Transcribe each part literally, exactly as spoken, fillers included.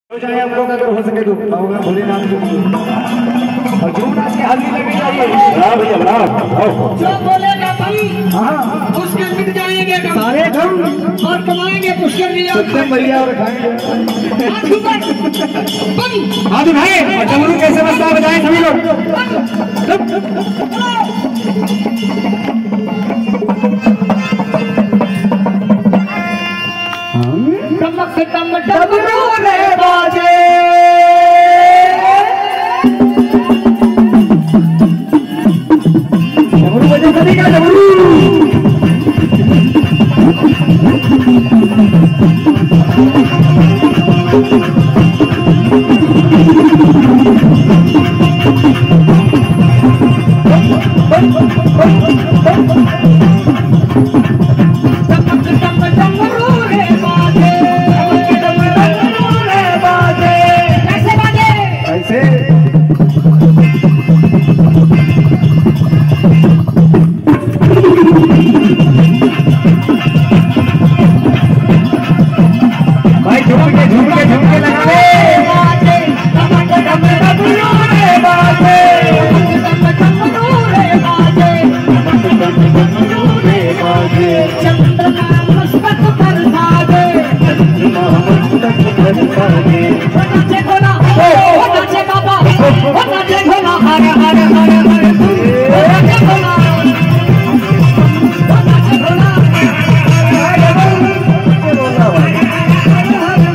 चाहे आप लोग अगर हो सके तो होगा भोलेनाथ को और झूमनाथ की हल्दी लगी जाइए। हाँ भैया ब्राव जो बोलेगा भाई हाँ उसके मिट जाएंगे सारे धम और कमाएंगे पुष्कर जी सत्यम भैया और खाएंगे। हाँ तो भाई डमरू कैसे बजता बजाएं सभी लोग। डमरू रे बाजे डमरू बजे सभी का डमरू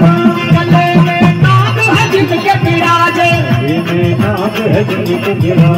है